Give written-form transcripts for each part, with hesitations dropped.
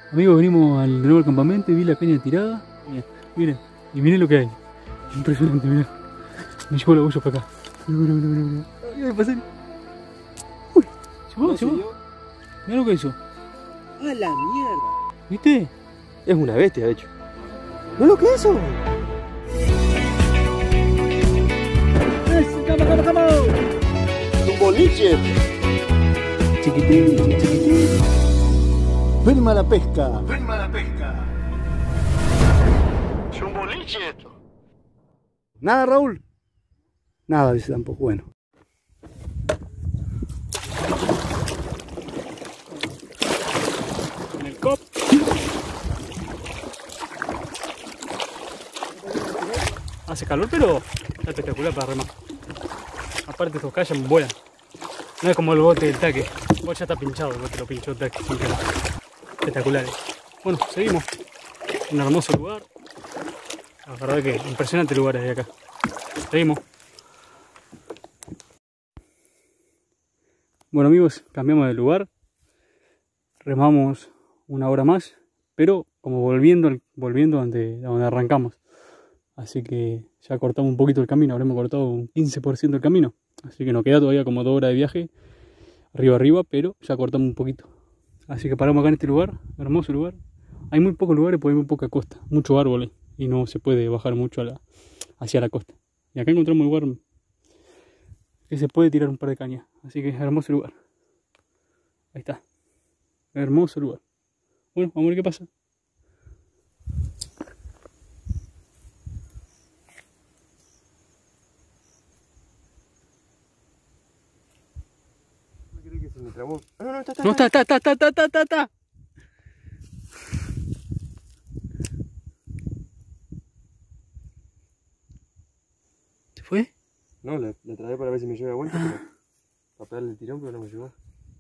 Amigos, venimos de nuevo al campamento y vi la caña tirada. Miren, miren, y miren lo que hay. Impresionante, miren. Me llevo la bolsa para acá. Mira, mira, mira, mira. Ay, me pasé. Uy, se va. Mira lo que hizo. ¡A la mierda! ¿Viste? Es una bestia, de hecho. ¿No lo que es eso? ¡Cama! ¡Un boliche! Chiquitín, chiquitín. Firma la pesca. ¡Firma la pesca! ¡Es un boliche esto! ¿Nada, Raúl? Nada, dice tampoco. Bueno. En el cop. Hace calor, pero está espectacular para remar. Aparte estos calles vuelan. No es como el bote del taque. El bote ya está pinchado, el bote lo pinchó el taque. Espectaculares. Bueno, seguimos. Un hermoso lugar. La verdad que impresionante lugar desde acá. Seguimos. Bueno amigos, cambiamos de lugar. Remamos una hora más, pero como volviendo donde arrancamos. Así que ya cortamos un poquito el camino, habremos cortado un 15% del camino. Así que nos queda todavía como 2 horas de viaje, arriba, pero ya cortamos un poquito. Así que paramos acá en este lugar, hermoso lugar. Hay muy pocos lugares porque hay muy poca costa, muchos árboles y no se puede bajar mucho hacia la costa. Y acá encontramos un lugar que se puede tirar un par de cañas. Así que hermoso lugar. Ahí está. Hermoso lugar. Bueno, vamos a ver qué pasa. No, está. ¿Se fue? No, la traje para ver si me lleva de vuelta, pero para pegarle el tirón, pero no me llegó.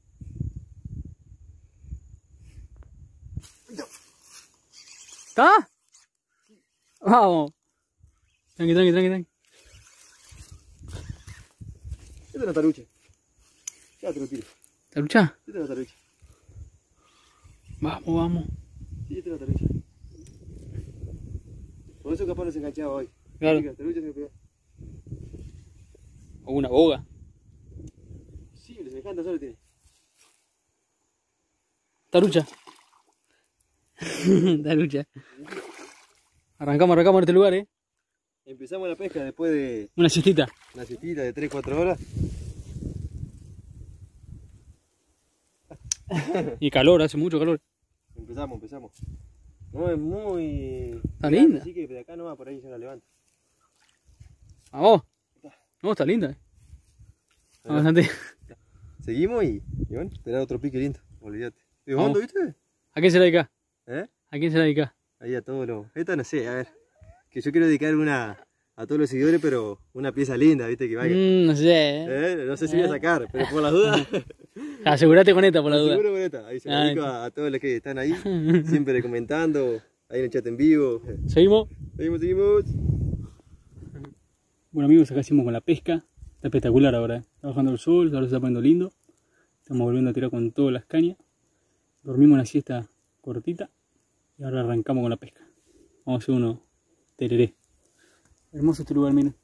¿Está? Vamos. Tranqui. Esta es la tarucha. Ya te lo tiro. ¿Tarucha? Esta es la tarucha. Vamos. Sí, esta es la tarucha. Por eso capaz no se enganchaba hoy. Claro. La tarucha se pega. O una boga. Sí, le semejante solo tiene. Tarucha. Tarucha. Arrancamos en este lugar, Empezamos la pesca después de una siestita. una siestita de 3-4 horas. Y calor, hace mucho calor. Empezamos. No es muy... Está linda. Así que de acá nomás por ahí se la levanta. Vamos. No, está linda. Bastante. Seguimos y bueno, tener otro pique lindo. Olvídate. ¿De hondo, viste? ¿A quién se la dedica? ¿Eh? ¿A quién se la dedica? Ahí a todos los... Esta no sé, a ver. Que yo quiero dedicar una a todos los seguidores, pero una pieza linda, viste, que vaya. No sé. No sé si voy a sacar, pero por las dudas. Asegúrate con esta por la duda. Seguro con esta. Ahí se la dedico a todos los que están ahí, siempre comentando, ahí en el chat en vivo. ¿Seguimos? Seguimos. Bueno amigos, acá hicimos con la pesca. Está espectacular ahora, Está bajando el sol, ahora se está poniendo lindo. Estamos volviendo a tirar con todas las cañas. Dormimos una siesta cortita y ahora arrancamos con la pesca. Vamos a hacer uno tereré. Hermoso este lugar, miren.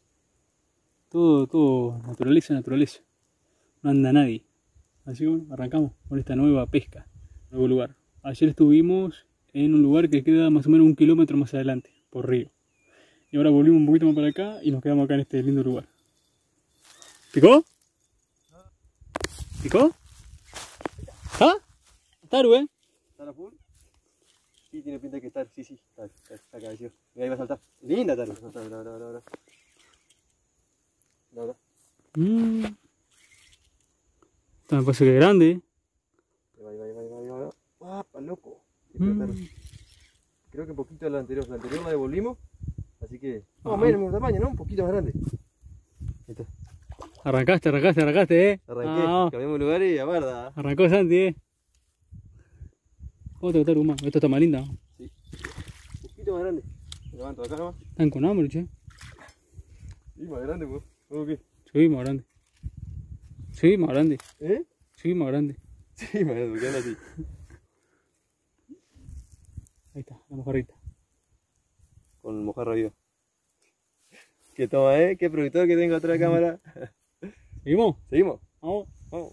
Todo naturaleza. No anda nadie. Así que bueno, arrancamos con esta nueva pesca, nuevo lugar. Ayer estuvimos en un lugar que queda más o menos 1 kilómetro más adelante, por río. Y ahora volvimos un poquito más para acá y nos quedamos acá en este lindo lugar. ¿Picó? ¿Picó? ¿Ah? ¿Taru, ¿Está la full? Sí, tiene pinta de que está. Sí, está cabecillo. Mira, ahí va a saltar. Linda, Taru. No. Esta me parece que es grande, Ahí va. ¡Ah, loco! Creo que un poquito de la anterior. La anterior la devolvimos. Así que... No, menos tamaño, ¿no? Un poquito más grande. Ahí está. Arrancaste, Arranqué, cambiamos lugar y aguarda. Arrancó Santi, ¿Cómo te gusta más? Esto está más linda. Sí. Un poquito más grande. Me levanto de acá nomás. Están con hambre, che. Sí, más grande, pues. ¿Cómo qué? Sí, más grande. Sí, más grande. ¿Eh? Sí, más grande. Sí, más grande, porque anda así. La mojarrita. Con mojarra viva. Que toma, qué productor que tengo atrás de la cámara. ¿Seguimos? ¿Seguimos? Vamos. Vamos.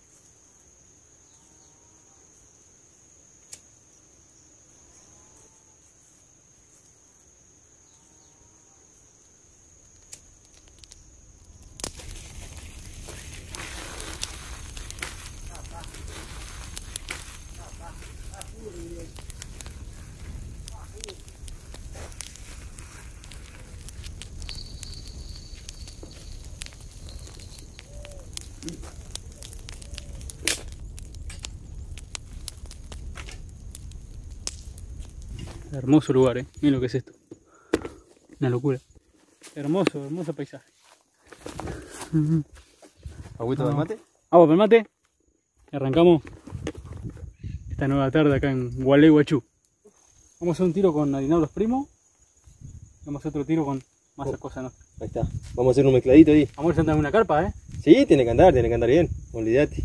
Hermoso lugar, miren lo que es esto. Una locura. Hermoso, hermoso paisaje. ¿Agüita del mate? Agua para el mate. Arrancamos esta nueva tarde acá en Gualeguaychú. Vamos a hacer un tiro con harinados primos. Vamos a hacer otro tiro con masa cosa nuestra. Ahí está. Vamos a hacer un mezcladito ahí. Vamos a ir en una carpa, Sí, tiene que andar bien. Olvídate.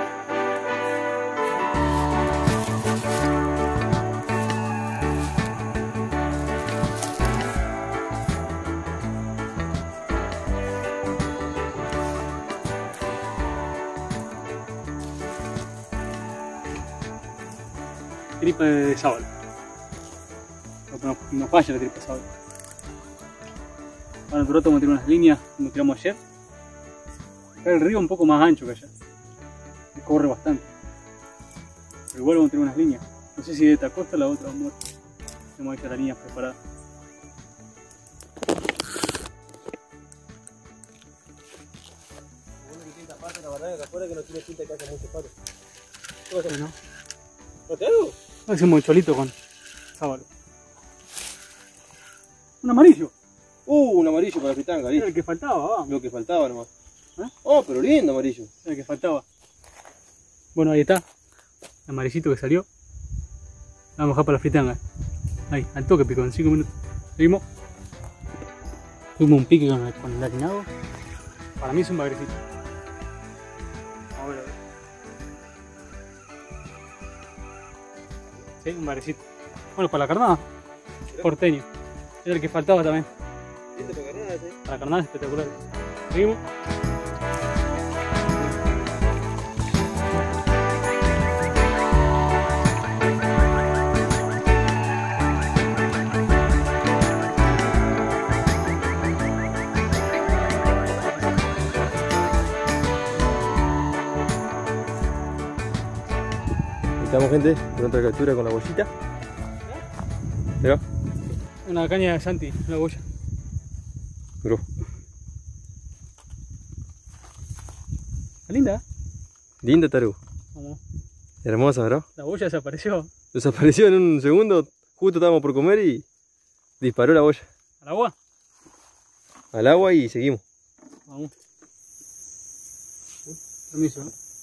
Tripa de sábalo. No falla la tripa de sábalo. Ahora en un rato vamos a tirar unas líneas como tiramos ayer. Acá el río es un poco más ancho que allá. Corre bastante. Pero igual vamos a tirar unas líneas. No sé si de esta costa o la otra vamos a ver. Tenemos ahí las líneas preparadas. Que no tiene pinta que haga mucho palo. Bueno, ¿No te hago? hacemos un cholito con sábalo. Un amarillo. Un amarillo para la fritanga, Era ¿viste? el que faltaba, vamos. Lo que faltaba nomás. ¿Eh? Oh, pero lindo amarillo. Era el que faltaba. Bueno, ahí está. El amarillito que salió. Vamos a dejar para la fritanga. Ahí, al toque picó en 5 minutos. Seguimos. Tuvimos un pique con el harinado. Para mí es un bagrecito. A ver. Sí, un bagrecito. Bueno, para la carnada. Porteño. Era el que faltaba también. ¿Viste para carnadas, Para la carnada es espectacular. Seguimos. Estamos, gente, con otra captura con la bollita. ¿Pero? Una caña de Santi, una boya. Bro. Está linda. Linda tarugo. Vamos. Hermosa, ¿verdad? La boya desapareció. Desapareció en un segundo. Justo estábamos por comer y disparó la boya. ¿Al agua? Al agua y seguimos. Vamos. Permiso,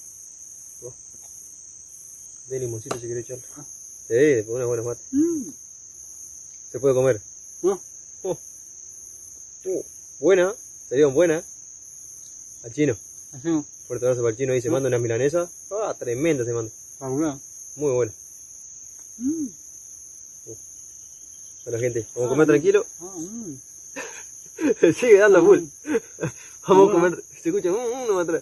De limoncito si querés echarle. Después unas buenas mates. Se puede comer. ¿No? Buena, salieron buenas. Al chino. Hacemos. Fuerte abrazo para el chino ahí, se manda unas milanesas. Tremenda se manda. Calculado. Muy buena. Bueno, gente, vamos a comer tranquilo. Sigue dando full. Vamos a comer. Se escucha uno atrás.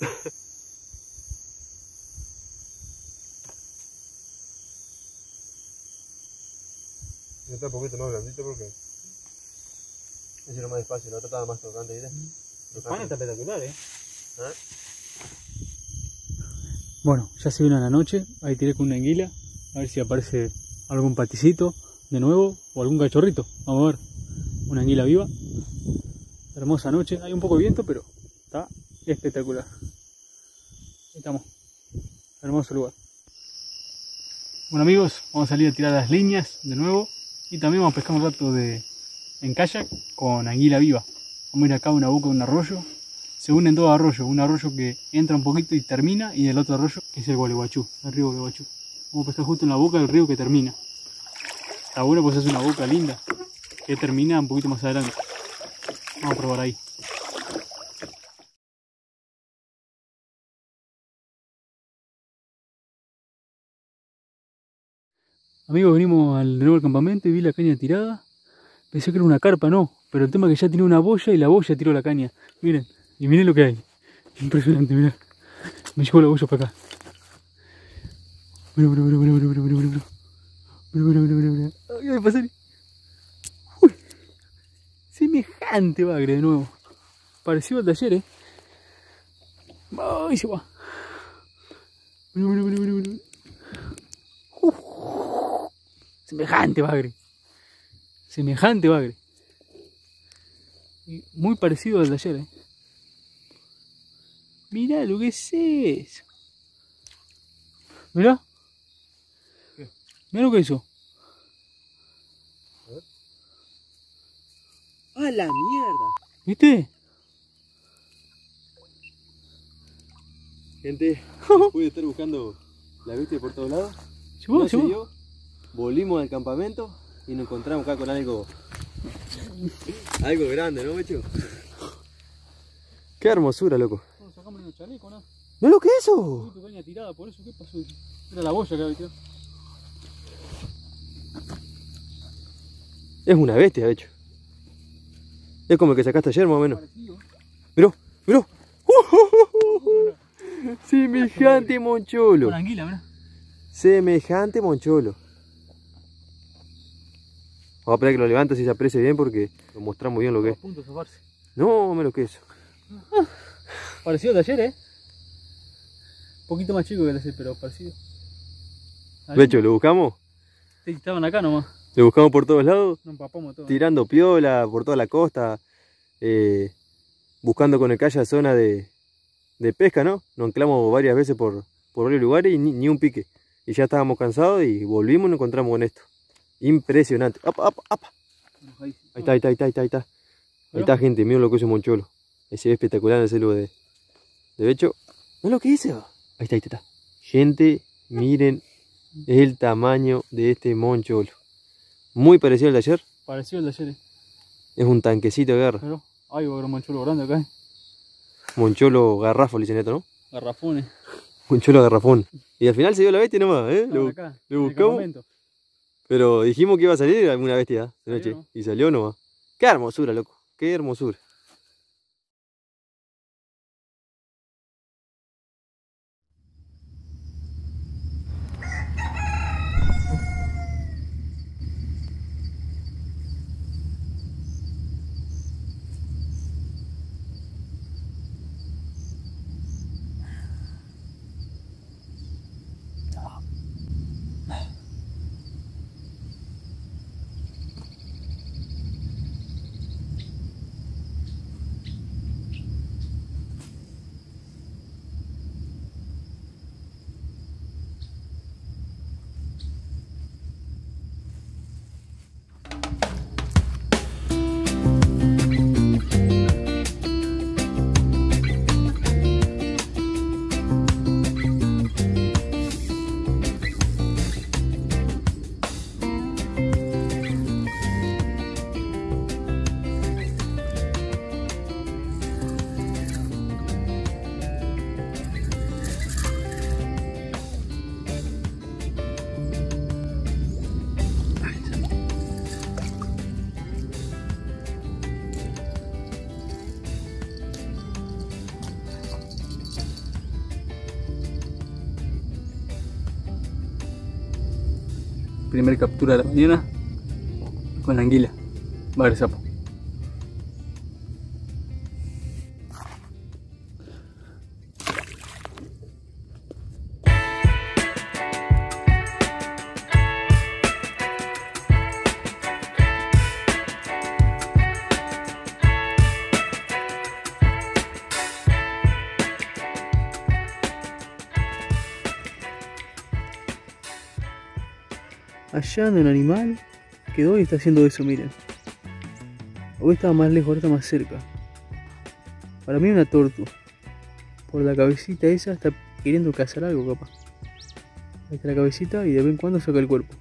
Está un poquito más grandito porque ese era más despacio, la otra estaba más tocante, ¿viste? El pan está espectacular, Bueno, ya se vino la noche, ahí tiré con una anguila, a ver si aparece algún paticito de nuevo o algún cachorrito. Vamos a ver, una anguila viva. Hermosa noche, hay un poco de viento, pero está espectacular. Ahí estamos, hermoso lugar. Bueno amigos, vamos a salir a tirar las líneas de nuevo y también vamos a pescar un rato en kayak con anguila viva. Vamos a ir acá a una boca de un arroyo. Se unen dos arroyos, un arroyo que entra un poquito y termina, y el otro arroyo que es el Gualeguaychú, el río Gualeguaychú. Vamos a pescar justo en la boca del río que termina. Está bueno, pues es una boca linda que termina un poquito más adelante. Vamos a probar ahí. Amigos, venimos de nuevo al campamento y vi la caña tirada. Pensé que era una carpa, no. Pero el tema es que ya tenía una boya y la boya tiró la caña. Miren, y miren lo que hay. Impresionante, mirá. Me llevó la boya para acá. Mira. Ay, pasar. Uy. Semejante bagre de nuevo. Parecido al de ayer, Ay, se va. Mira. Semejante bagre. Semejante bagre. Y muy parecido al de ayer, Mirá lo que es eso. Mirá. Mirá lo que es eso. ¡Ah, la mierda! ¿Viste? Gente, pude estar buscando la bestia por todos lados. ¿Llevó? Se dio. Volvimos al campamento y nos encontramos acá con algo grande, ¿no, Mecho? Qué hermosura, loco. Sacamos el chaleco, ¿no? ¿No es lo que es eso? Tu caña tirada, por eso, ¿qué pasó? Era la boya que había tirado. Es una bestia, de hecho. Es como el que sacaste ayer, más o menos. Miró. Semejante moncholo. Una anguila, mirá. Semejante moncholo. Vamos a esperar que lo levantes y se aprecie bien porque lo mostramos bien lo que es. A punto de zafarse. No, me lo que es. Parecido al de ayer, Un poquito más chico que el de ayer, pero parecido. De hecho, ¿lo buscamos? Sí, estaban acá nomás. Lo buscamos por todos lados. Nos empapamos todo. Tirando piola por toda la costa. Buscando con el kayak zona de pesca, ¿no? Nos anclamos varias veces por varios lugares y ni un pique. Y ya estábamos cansados y volvimos y nos encontramos con esto. Impresionante. ¡Apa! Ahí está. Ahí está, gente. Miren lo que es un moncholo. Ese es espectacular en el celu de Becho. ¿No es lo que dice? Ahí está. Gente, miren el tamaño de este moncholo. Muy parecido al de ayer. Parecido al de ayer, Es un tanquecito de guerra. Pero, ay, va a haber un moncholo grande acá, Moncholo garrafo, le dicen esto, ¿no? Garrafones. Moncholo garrafón. Y al final se dio la bestia nomás, Acá, lo buscamos. Pero dijimos que iba a salir alguna bestia de noche. ¿No? Y salió nomás. Qué hermosura, loco. Qué hermosura. Primera captura de la mañana con la anguila. Va a haber sapo. Allá anda un animal que hoy está haciendo eso, miren. Hoy estaba más lejos, ahora está más cerca. Para mí una tortu. Por la cabecita esa está queriendo cazar algo, capaz. Ahí está la cabecita y de vez en cuando saca el cuerpo.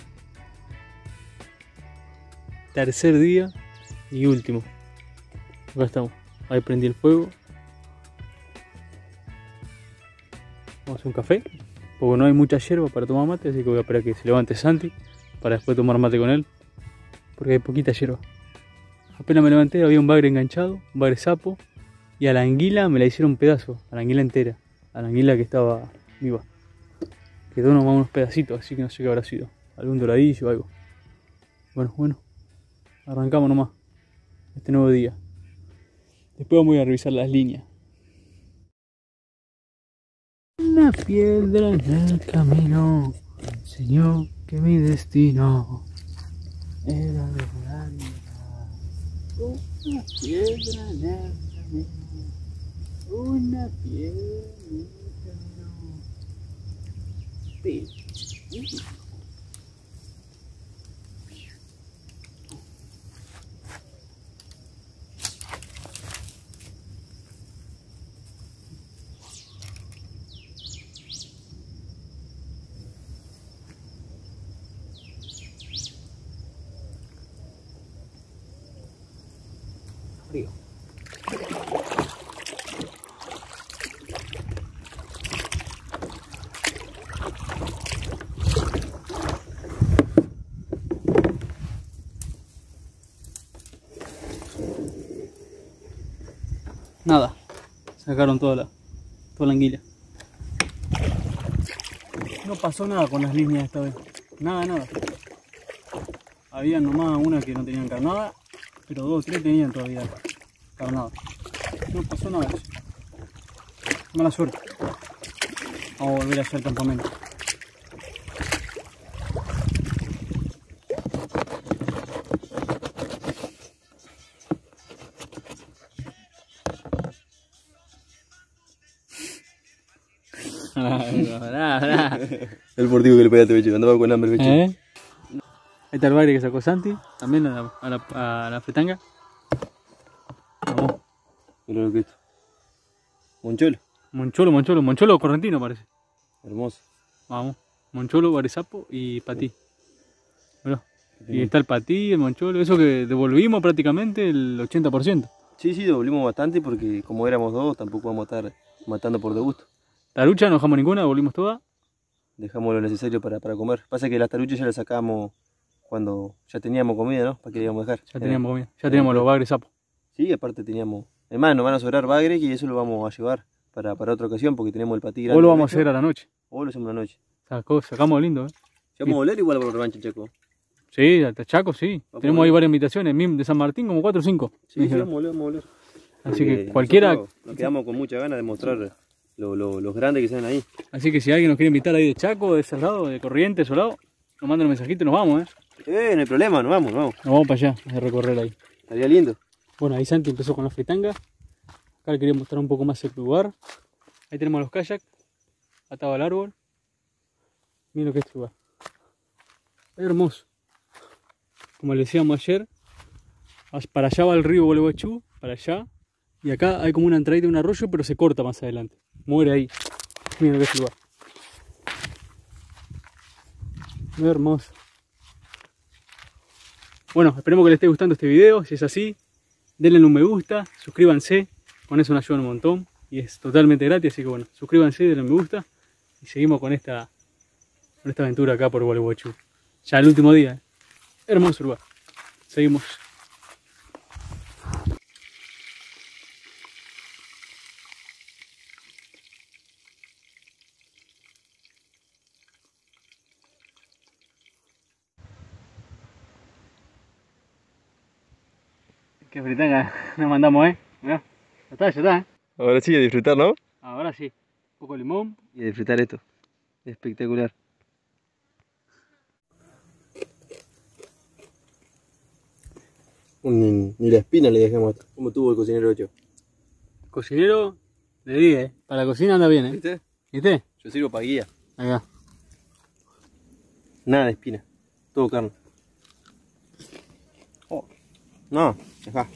Tercer día y último. Acá estamos. Ahí prendí el fuego. Vamos a hacer un café. porque no hay mucha hierba para tomar mate, así que voy a esperar que se levante Santi para después tomar mate con él, porque hay poquita hierba. Apenas me levanté había un bagre enganchado, un bagre sapo, y a la anguila me la hicieron pedazo, a la anguila entera, a la anguila que estaba viva. Quedó nomás unos pedacitos, así que no sé qué habrá sido, algún doradillo o algo. Bueno, arrancamos nomás este nuevo día. Después voy a revisar las líneas. Una piedra en el camino enseñó que mi destino era lograr llegar. Una piedra en el camino, una piedra en el camino. Frío. Nada, sacaron toda la anguila. No pasó nada con las líneas esta vez, nada. Había nomás una que no tenían carnada, pero 2 o 3 tenían todavía carnada. No pasó nada. Mala suerte. Vamos a volver a hacer campamento. El portivo que le pegaste, bicho, andaba con hambre, bicho. Ahí está el bagre que sacó Santi, también a la fretanga. Vamos. Mira lo que es esto. Moncholo correntino parece. Hermoso. Vamos, moncholo, bagresapo y patí. Mirá. Y está el patí, el moncholo, eso que devolvimos prácticamente el 80%. Sí, devolvimos bastante porque como éramos 2 tampoco vamos a estar matando por de gusto. Tarucha no dejamos ninguna, devolvimos toda. Dejamos lo necesario para comer. Pasa que las taruchas ya las sacamos cuando ya teníamos comida, ¿no? ¿Para qué íbamos a dejar? Ya teníamos comida, ya teníamos los bagres sapos. Sí, aparte teníamos... Además nos van a sobrar bagres y eso lo vamos a llevar para otra ocasión porque tenemos el patí grande. O lo vamos a hacer a la noche. O lo hacemos a la noche. Sacamos lindo, ¿Ya vamos a volver igual por revancha, Chaco? Sí, hasta Chaco sí. Tenemos ahí varias invitaciones, de San Martín como 4 o 5. Sí, vamos a volver. Así que cualquiera... Nos quedamos con mucha ganas de mostrar los grandes que se ven ahí. Así que si alguien nos quiere invitar ahí de Chaco, de ese lado, de Corrientes o lado, nos manda un mensajito y nos vamos, no hay problema, nos vamos. Nos vamos para allá, a recorrer ahí. Estaría lindo. Bueno, ahí Santi empezó con la fritanga. Acá le quería mostrar un poco más el lugar. Ahí tenemos los kayaks, atado al árbol. Miren lo que es este lugar. Es hermoso. Como les decíamos ayer, para allá va el río Gualeguaychú, para allá. Y acá hay como una entradita de un arroyo, pero se corta más adelante. Muere ahí. Miren lo que es el lugar. Muy hermoso. Bueno, esperemos que les esté gustando este video. Si es así, denle un me gusta, suscríbanse. Con eso nos ayudan un montón. Y es totalmente gratis, así que bueno, suscríbanse, denle un me gusta. Y seguimos con esta aventura acá por Gualeguaychú. Ya el último día. Hermoso lugar. Seguimos. Qué fritanga nos mandamos, Mirá, ya está, Ahora sí, a disfrutar, ¿no? Ahora sí. Un poco de limón. Y a disfrutar esto. Espectacular. Ni la espina le dejamos. ¿Cómo tuvo el cocinero 8? Cocinero de 10, Para la cocina anda bien, ¿Viste? Yo sirvo para guía. Acá. Nada de espina. Todo carne. Oh. No, acá.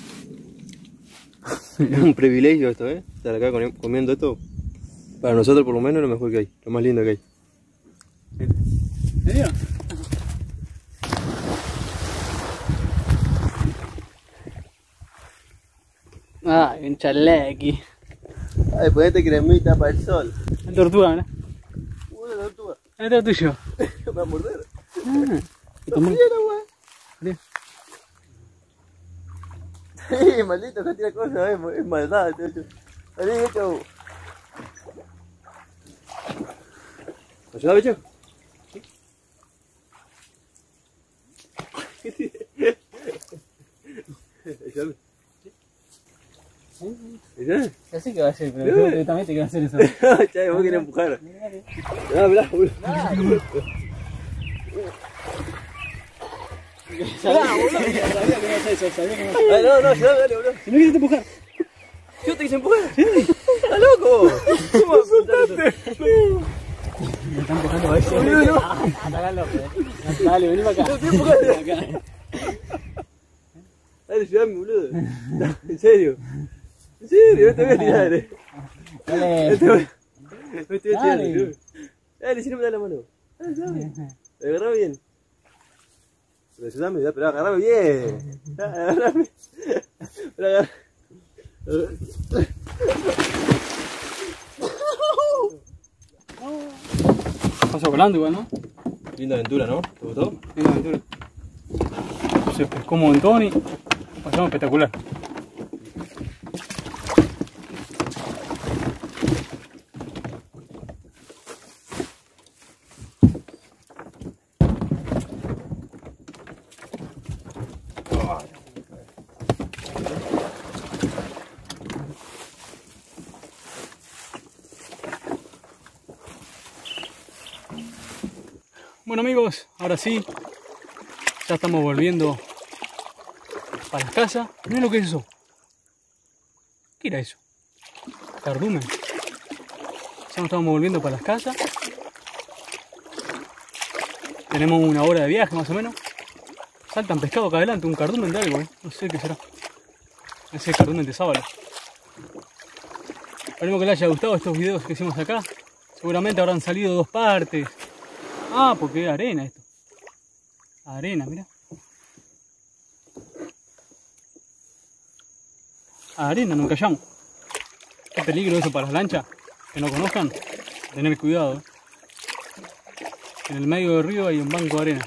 Es un privilegio esto, estar acá comiendo esto. Para nosotros por lo menos es lo mejor que hay. Lo más lindo que hay. ¿En serio? Ay, un chalequi. Ay, ponete cremita para el sol. Una tortuga, ¿verdad? Este es tuyo. Me va a morder. Ah, toma. Vale. Sí, maldito, acá tira cosas, es maldad. Vale, chau. ¿Ayuda, bicho? Ayúdame. ¿Ayúdame? Ya sé que va a ser, pero yo directamente quiero hacer eso. Chay, vos querés empujar. Ah, mirá, boludo. Sabía que no hacer eso, sabía que no hacer eso. No, ayúdame, dale, boludo. Si no quieres empujar. Yo te quise empujar. ¿Estás loco? ¿Cómo vas a soltar eso? Me están empujando a ver si atacalo. Dale, vení para acá. No, estoy empujando. Dale, ayúdame, boludo. No, en serio. En serio, no te voy a tirar. Dale. No te voy a tirar. Dale. Dale, si no me da la mano. Dale, ayúdame. Agarrame bien. Pero ayúdame, pero agarrame bien. Agarrame. Pero agarrame. Pasó volando igual, ¿no? Linda aventura, ¿no? ¿Te gustó? Linda aventura. Se pescó un montón y pasamos espectacular. Bueno amigos, ahora sí, ya estamos volviendo para la casa. Miren lo que es eso. ¿Qué era eso? Cardumen. Ya nos estamos volviendo para las casas. Tenemos una hora de viaje más o menos. Saltan pescado acá adelante, un cardumen de algo, no sé qué será. Ese es cardumen de sábalo. Esperemos que les haya gustado estos videos que hicimos acá. Seguramente habrán salido 2 partes. Ah, porque es arena esto. Arena, mira. Arena, nos callamos. Qué peligro eso para las lanchas. Que no conozcan, tener cuidado. En el medio del río hay un banco de arena.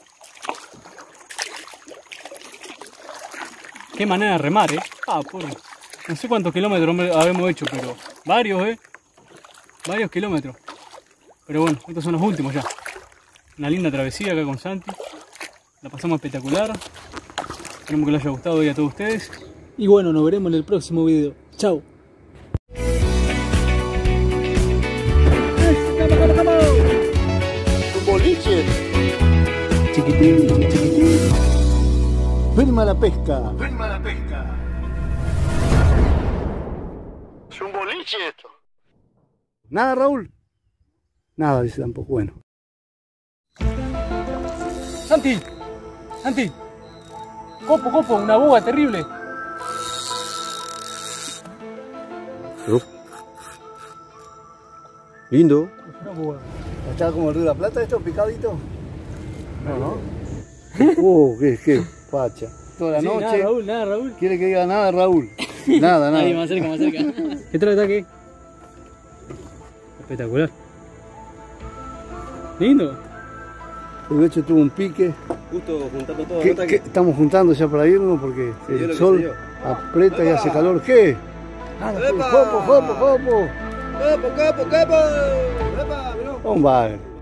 Qué manera de remar, Ah, pobre. No sé cuántos kilómetros habíamos hecho, pero varios, varios kilómetros. Pero bueno, estos son los últimos ya. Una linda travesía acá con Santi. La pasamos espectacular. Esperemos que les haya gustado hoy a todos ustedes. Y bueno, nos veremos en el próximo video. Chao. Un boliche. Chiquitín, chiquitín. Firma la pesca. Firma la pesca. Es un boliche esto. Nada, Raúl. Nada, dice tampoco. Bueno. Santi, Santi. Copo, una boga terrible. Lindo. Una boga. ¿Está como el Río de la Plata esto, picadito? No. Qué facha. Toda la Sí, noche. Nada, Raúl. Quiere que diga nada, Raúl. Nada. Ahí, más cerca. ¿Qué tal el ataque? Espectacular. Lindo. El hecho tuvo un pique. Justo juntando todo. ¿Qué estamos juntando ya para irnos? Porque el sol aprieta y hace calor. ¿Qué? ¡Jopo! ¡Capo! ¡Epa, mirá! Vamos,